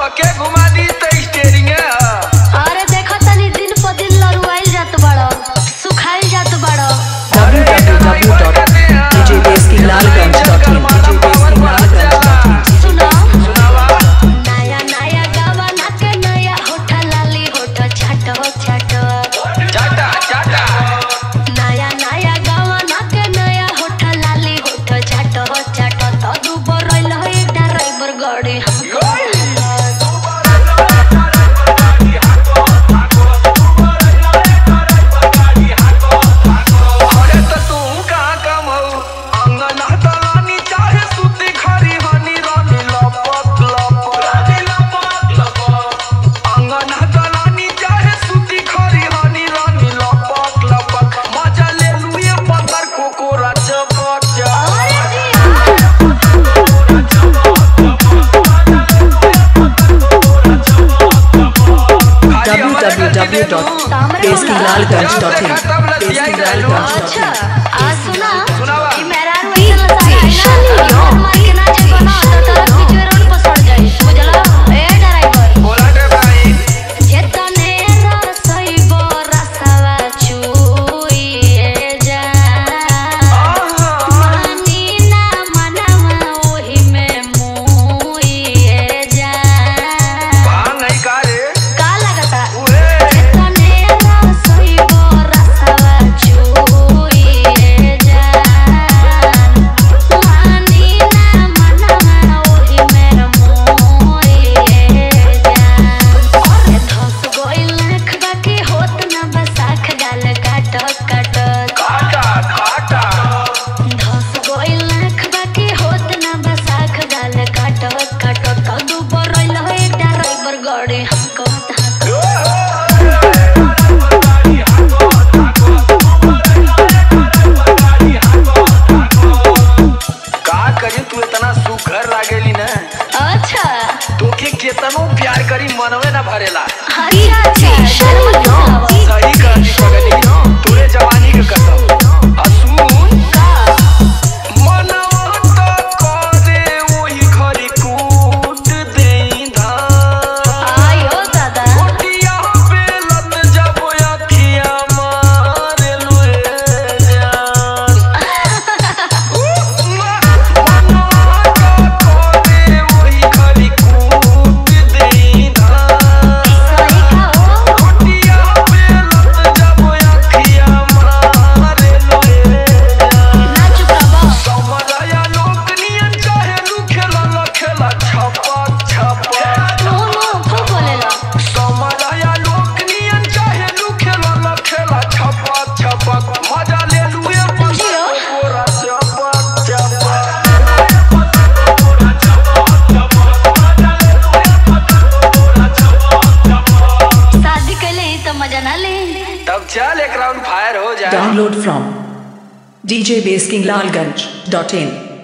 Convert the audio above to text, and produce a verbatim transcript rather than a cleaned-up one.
तोके घुमा दी तो स्टीयरिंग है। अरे देखो तनी दिन पर दिन लरुआइल जात बड़ो, सुखाइल जात बड़ो। W W W dot D J Basing Lalganj dot in D J Basing Lalganj dot in. सुनो नया नया गावा नाके नया होठा लाली होठा छाटो छाटो चाटा चाटा नया नया गावा नाके नया होठा लाली होठा छाटो छाटो तो दुबर रइल है ड्राइवर गाड़ी W W W dot Basing Lalganj dot in Basing Lalganj dot अच्छा इन। आज सुना सुनावा। कि मेरा रुई चला सारा मार के नाचे बना तो तरफ पीछे रोड पर सड़ जाए बुझला ए ड्राइवर बोला रे भाई जेतने रसई बरसवा छुइए जा मानी ना मनवा ओही में मुइए जा भांग नहीं का रे का लगता ओए जेतने रसई बरसवा छुइए जा मानी ना मनवा ओही में मुइए जा अरे धस गइल आँख बाकी होत ना बसाख गाल काटत काटत काटा काटा धस गइल आँख बाकी होत ना बसाख गाल काटत काटत कदू पर रइल है ड्राइवर गाड़ी हमको का करी तू इतना सुघर लागेली ना अच्छा तोके केतनो प्यार करी मनवे ना भरेला। अच्छा अच्छा शर्म मत खाओ। सही कहती पगली तोरे जवानी के कसम असून मनवा तो करे वही घरी कूट देई धान आयो दादा ओटिया पे लत जब अखिया मारे लुए जान मनवा तो करे वही घरी कूट देई धान सही खाओ ओटिया पे लत जब अखिया मारे लुए जान ना चुकाबो समझाया लोग नियन चाहे लू खेला ला खेला छपा छपा नो नो खूब बोलेला समझाया लोग नियन चाहे लू खेला ला खेला छपा छपा मजा ले लुए जियो। पूरा छपा छपा शादी कैले ही तो मजा ना ले तब चल एक राउंड फायर हो जाए। Download from D J Basing Lalganj dot in.